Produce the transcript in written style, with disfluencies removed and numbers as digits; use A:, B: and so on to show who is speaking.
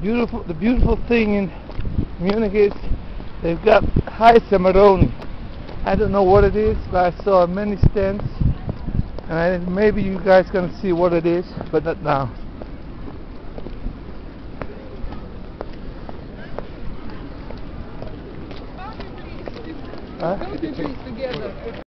A: The beautiful thing in Munich is they've got Heiß Amarone. I don't know what it is, but I saw many stands, and maybe you guys can see what it is, but not now.
B: Don't you please together?